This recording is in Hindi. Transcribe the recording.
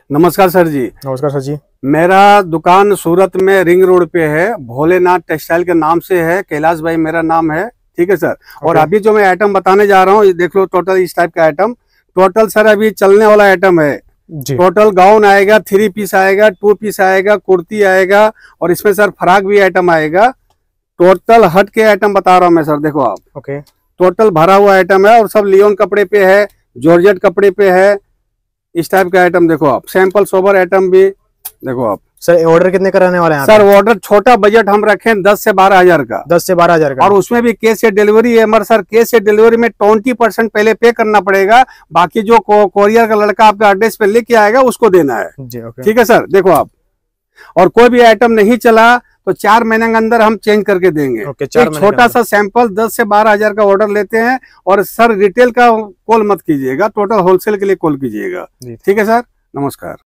नमस्कार सर जी। नमस्कार सर जी। मेरा दुकान सूरत में रिंग रोड पे है, भोलेनाथ टेक्सटाइल के नाम से है। कैलाश भाई मेरा नाम है, ठीक है सर। और अभी जो मैं आइटम बताने जा रहा हूँ, ये देख लो टोटल इस टाइप का आइटम। टोटल सर अभी चलने वाला आइटम है जी। टोटल गाउन आएगा, 3 पीस आएगा, 2 पीस आएगा, कुर्ती आएगा और इसमें सर फ्रॉक भी आइटम आएगा। टोटल हट के आइटम बता रहा हूँ मैं सर, देखो आप। ओके। टोटल भरा हुआ आइटम है और सब लियोन कपड़े पे है, जॉर्जेट कपड़े पे है। इस टाइप का आइटम देखो आप, सैंपल सोबर आइटम भी देखो आप। सर ऑर्डर कितने कराने वाले हैं सर? ऑर्डर छोटा बजट हम रखें 10 से 12 हजार का। 10 से 12 हजार का। और उसमें भी कैश से डिलीवरी है। मगर सर कैश से डिलीवरी में 20% पहले पे करना पड़ेगा, बाकी जो कोरियर का लड़का आपका एड्रेस पे लेके आएगा उसको देना है जी। ठीक है सर, देखो आप। और कोई भी आइटम नहीं चला तो 4 महीने के अंदर हम चेंज करके देंगे। एक छोटा सा सैंपल 10 से 12 हजार का ऑर्डर लेते हैं। और सर रिटेल का कॉल मत कीजिएगा, टोटल होलसेल के लिए कॉल कीजिएगा। ठीक है सर, नमस्कार।